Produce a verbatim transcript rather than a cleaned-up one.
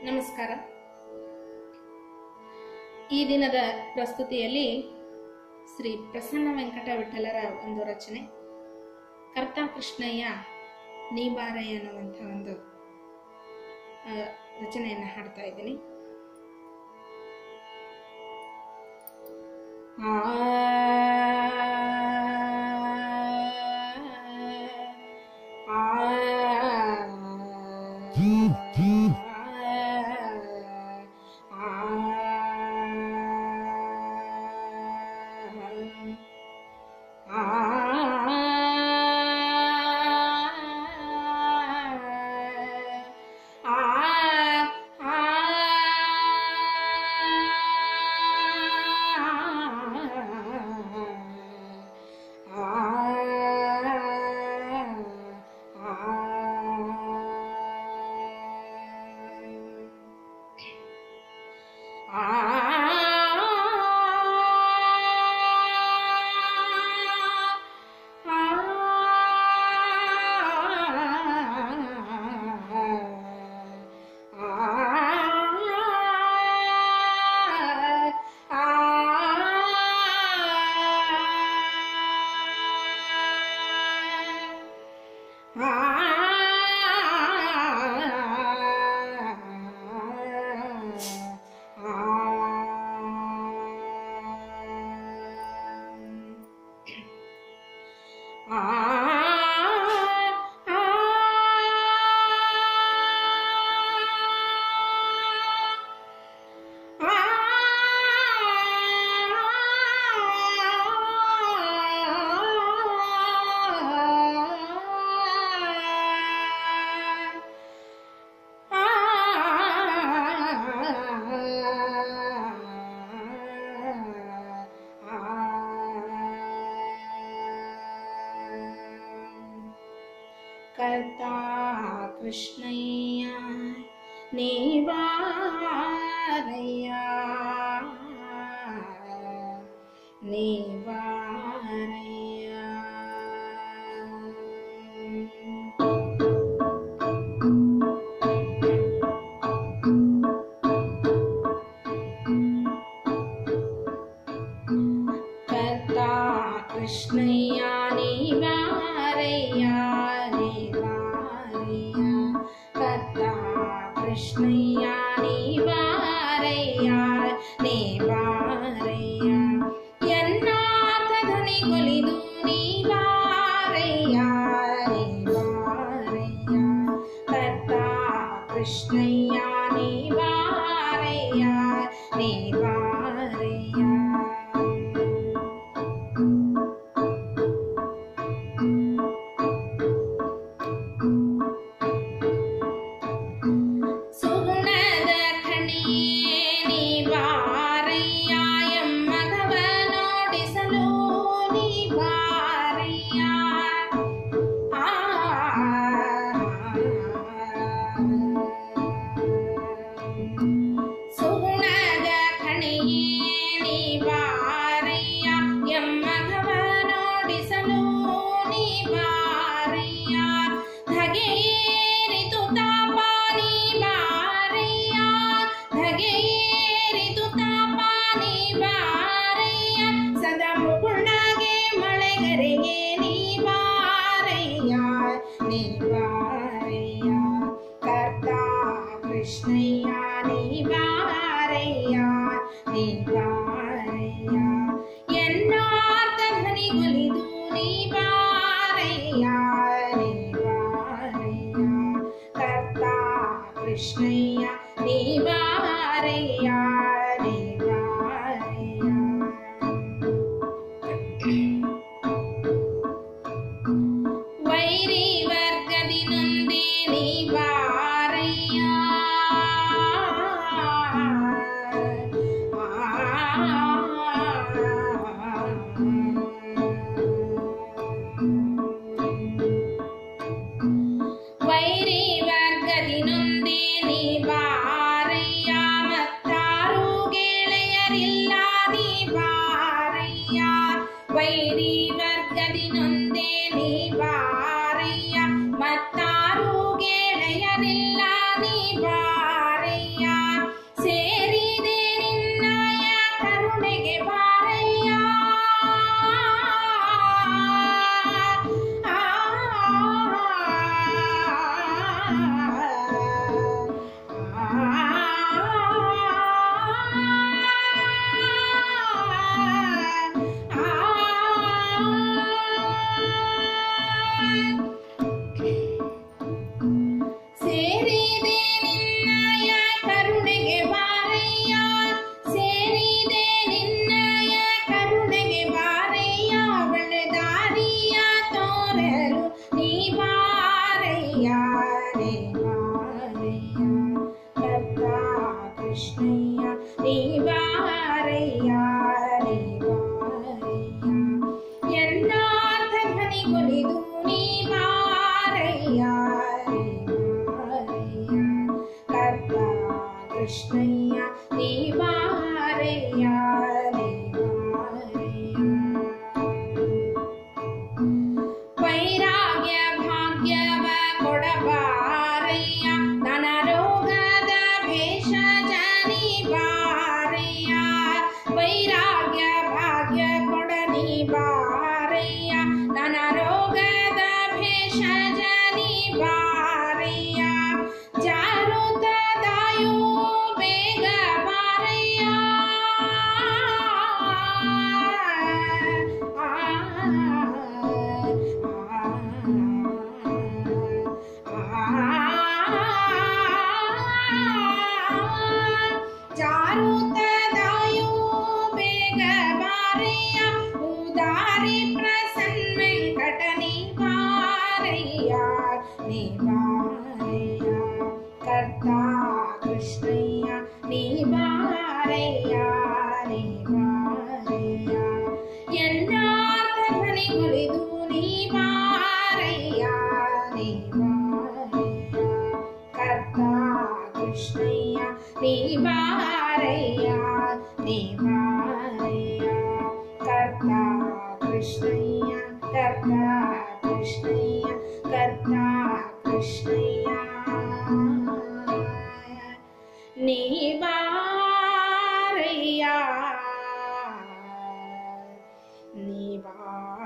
ನಮಸ್ಕಾರ. ಈ ದಿನದ ಪ್ರಸ್ತುತಿಯಲ್ಲಿ ಶ್ರೀ ಪ್ರಸನ್ನ ವೆಂಕಟ ವಿಠಲರ ಒಂದು ರಚನೆ ಕರ್ತಾ ಕೃಷ್ಣಯ್ಯ ನೀಬಾರಯ್ಯ ಅನ್ನುವಂಥ ಒಂದು ರಚನೆಯನ್ನು ಹಾಡ್ತಾ ಇದ್ದೀನಿ. ಆ कर्ता कृष्णय्य नीबारय्य नीबारय्य कर्ता कृष्णय्य नीबारय्य कृष्णय्य नीबारय्य नीबारय्ಯ ಎನ್ನಾರ್ಥ ಧ್ವನಿಗೊಲಿದು ನೀಬಾರಯ್ಯ ನೀಬಾರಯ್ಯ ಕರ್ತಾ ಕೃಷ್ಣಯ್ಯ ನೀಬಾರಯ್ಯ ನೀಬಾರಯ್ಯ ನೀಬಾರಯ್ಯ ಕರ್ತಾ ಕೃಷ್ಣಯ್ಯ ನೀಬಾರಯ್ಯ ನೀಬಾರಯ್ಯ ಎನ್ನಾರ್ಥ ಧ್ವನಿಗೊಲಿದು ನೀಬಾರಯ್ಯ ನೀಬಾರಯ್ಯ ಕರ್ತಾ ಕೃಷ್ಣಯ್ಯ ನೀಬಾರಯ್ಯ ನೀಬಾರಯ್ಯ ವೈರಿ ವರ್ಗದಿ ನೊಂದೆ ನೀಬಾರಯ್ಯ ವೈರಿ ವರ್ಗದಿ ನೊಂದೆ ನೀಬಾರಯ್ಯ ಸೇರಿದೆ ನಿನ್ನಯ ಕರುಣೆಗೆ ಬಾರಯ್ಯ ಸೇರಿದೆ ನಿನ್ನಯ ಕರುಣೆಗೆ ಬಾರಯ್ಯ ಒಳ್ಳೆ ದಾರಿಯ ತೋರಲು ನೀ ಬಾರಯ್ಯ ನೀ ಬಾರಯ್ಯ ಕರ್ತ ಕೃಷ್ಣಯ್ಯ ನೀ ಬಾರಯ್ಯ ನೀ ಬಾರಯ್ಯ ಎಲ್ಲಾರ್ಥ ಧ್ವನಿಗೊಲಿದು ನೀ ಬಾರಯ್ಯ ನೀ ಬಾರಯ್ಯ ಕರ್ತ ಕೃಷ್ಣಯ್ಯ ನೀ ಬಾರಯ್ಯ ನೀ ಬಾರಯ್ಯ ವೈರಾಗ್ಯ ಭಾಗ್ಯವ ಕೊಡಬಾರಯ್ಯ ನನ್ನ ರೋಗದ ಭೇಷಜ ನೀ ಬಾರಯ್ಯ ವೈರಾಗ್ಯ ಭಾಗ್ಯ ಕೊಡ ನೀ ಬಾರಯ್ಯ ನನ್ನ ರೋಗದ ಭೇಷಜ ನೀ ಬಾರಯ್ಯ ಜಾರುತ ದಾಯೋ ಬೇಗ ಬಾರಯ್ಯ ಜಾರುತ ದಾಯೋ ಬೇಗ ಬಾರಯ್ಯ ಉದಾರಿ ಪ್ರಸನ್ನ ವೆಂಕಟ ನೀ ಬಾರಯ್ಯ ನೀ ಬಾರಯ್ಯ ಕರ್ತ ಕೃಷ್ಣಯ್ಯ ನೀ ಬಾರಯ್ಯ ನೀ ಬಾರಯ್ಯ ಎಲ್ಲಾರ್ಥ ಧ್ವನಿಗೊಲಿದು ನೀ ಬಾರಯ್ಯ ನೀ ಬಾರಯ್ಯ ಕರ್ತ ಕೃಷ್ಣಯ್ಯ ನೀ ಬಾರಯ್ಯ ನೀ ಬಾರಯ್ಯ ಕರ್ತ ಕೃಷ್ಣಯ್ಯ ಕರ್ತ ಕೃಷ್ಣಯ್ಯ ಕರ್ತ ಕೃಷ್ಣಯ್ಯ ನೀ ಬಾರಯ್ಯ ನೀ ಬಾರಯ್ಯ